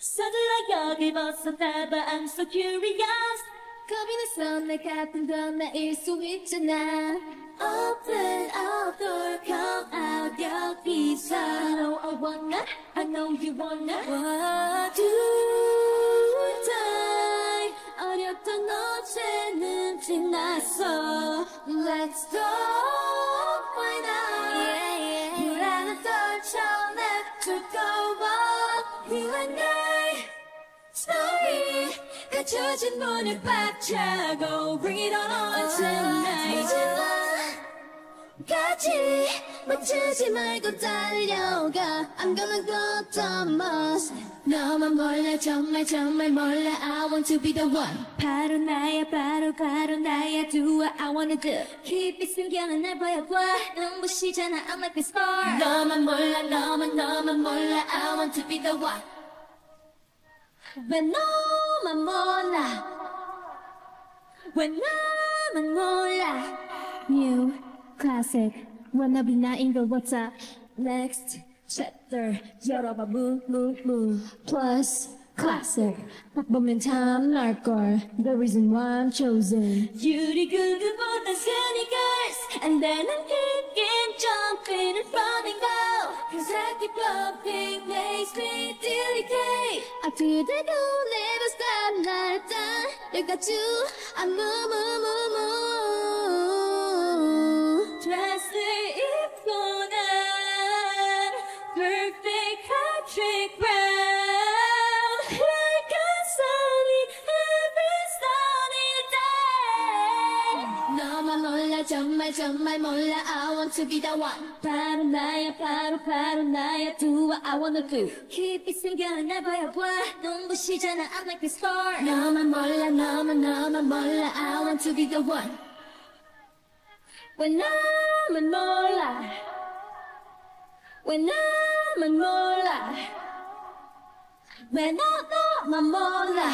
서둘러 여길 벗어나봐 I'm so curious 겁이 나서 내 같은 건 나일 수 있잖아. Open up door come out 여기서 I know I wanna I know you wanna What do die 어렸던 어제는 지났어. Let's go why not 물 하나 떨쳐 냅두고 You and I story 갇혀진 문을 박차고 Bring it on tonight 같이 멈추지 말고 달려가 I'm gonna go the most 너만 몰라 정말 정말 몰라 I want to be the one 바로 나야 바로 나야 Do what I wanna do 깊이 숨겨놓은 날 보여봐 눈부시잖아 I'm like a star 너만 몰라 너만 몰라 I want to be the one 왜 너만 몰라 왜 나만 몰라 New classic wannabe 나인 걸 what's up. Next chapter 열어봐 move Plus classic 딱 보면 참 날걸. The reason why I'm chosen. 유리구구보다 sneakers And then I'm kicking, jumping and running go Cause I keep loving makes me delicate I couldn't go never stop 날 달려가줘. I move 드레스를 입고 난 perfect hot trick round Like a sunny every sunny day 너만 몰라 정말 몰라 I want to be the one 바로 나야 바로 나야 Do what I wanna do 깊이 숨겨놓은 날 보여봐 눈부시잖아 I'm like a star 너만 몰라 I want to be the one 왜 나만 몰라 왜 나만 몰라 왜 너만 몰라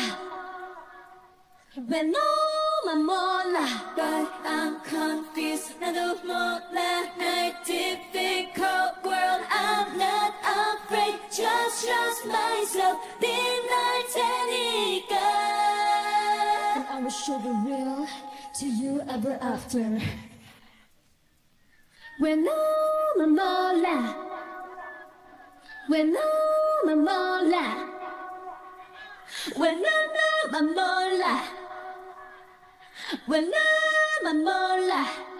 왜 너만 몰라 But I'm confused 나도 몰라 날 difficult world I'm not afraid Just trust myself 빛날 테니까 And I will show the real to you ever after. 왜 너만 몰라 왜 너만 몰라 왜 나만 몰라 왜 나만 몰라